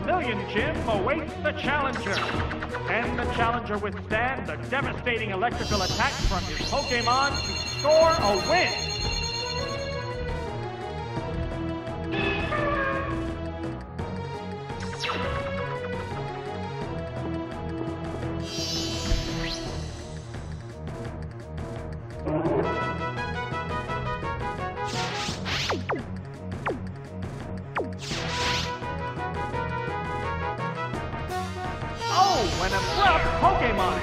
Vermilion Gym awaits the challenger. Can the challenger withstand the devastating electrical attacks from his Pokémon to score a win? An abrupt Pokémon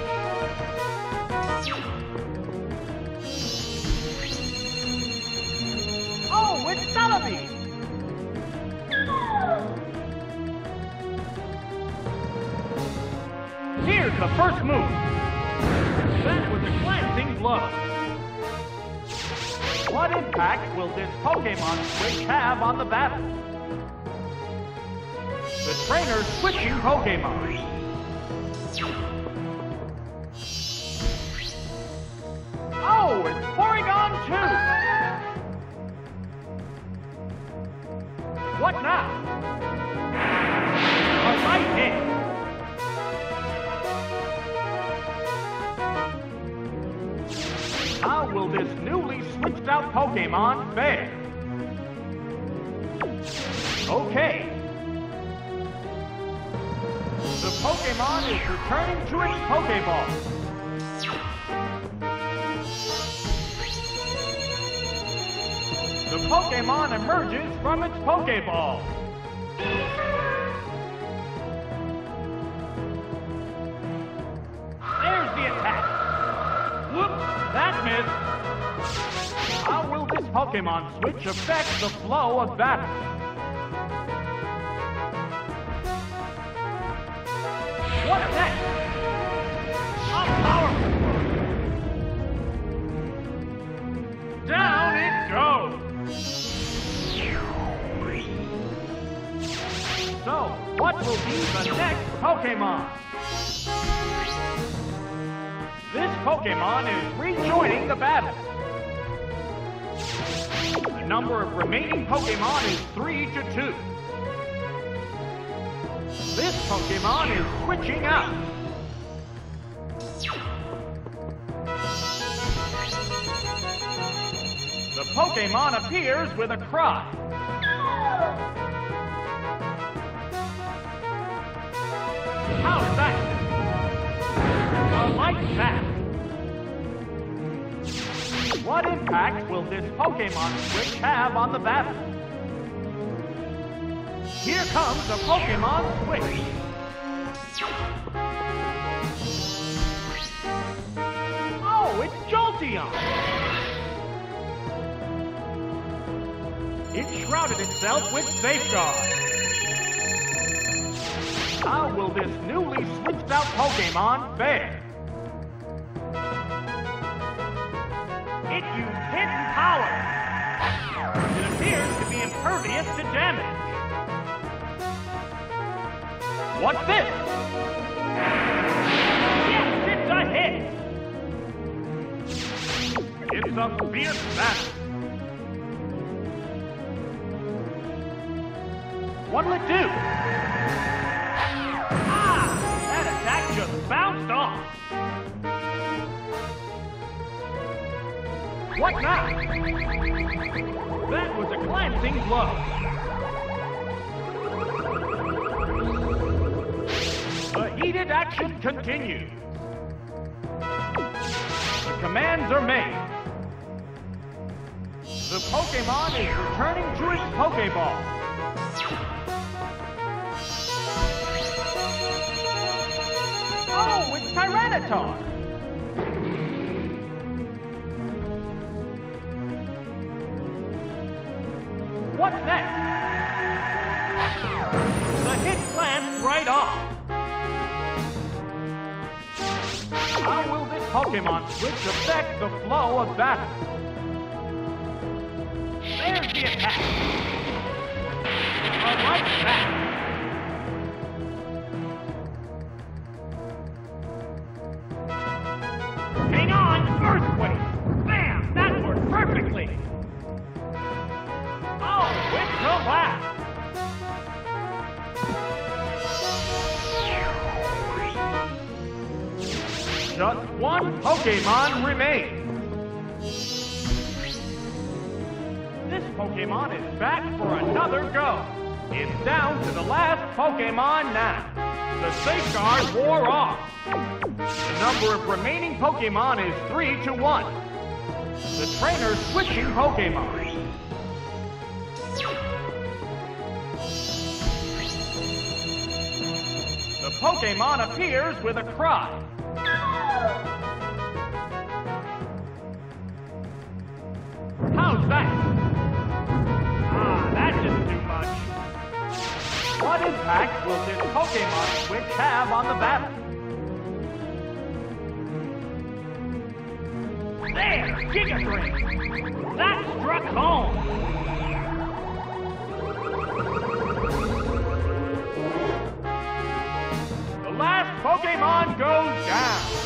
switch. Oh, it's Celebi! Here's the first move. That was a glancing blow. What impact will this Pokémon switch have on the battle? The trainer's switching Pokémon. Oh, it's Porygon 2! What now? A right hit! How will this newly switched out Pokémon fare? Okay. The Pokémon is returning to its Pokéball. The Pokémon emerges from its Pokéball. There's the attack. Whoops, that missed. How will this Pokémon switch affect the flow of battle? What next? A powerful one. Down it goes. So, what will be the next Pokémon? This Pokémon is rejoining the battle. The number of remaining Pokémon is 3 to 2. This Pokémon is switching out. The Pokémon appears with a cry. How's that? A light zap. What impact will this Pokémon switch have on the battle? Here comes the Pokémon switch. Oh, it's Jolteon! It shrouded itself with Safeguard. How will this newly switched out Pokémon fare? It used hidden power. It appears to be impervious to damage. What's this? Yes, it's a hit! It's a fierce battle. What'll it do? Ah! That attack just bounced off. What now? That was a glancing blow. The heated action continues. The commands are made. The Pokémon is returning to its Pokéball. Oh, it's Tyranitar! What's next? The hit glanced right off. How will this Pokémon switch affect the flow of battle? There's the attack. A right back. Hang on, Earthquake! Bam! That worked perfectly! Oh, with the laugh! Just one Pokemon remains. This Pokemon is back for another go. It's down to the last Pokemon now. The safeguard wore off. The number of remaining Pokemon is 3 to 1. The trainer's switching Pokemon. The Pokemon appears with a cry. How's that? That didn't do much. What impact will this Pokemon switch have on the battle? There! Giga Drain! That struck home! The last Pokemon goes down!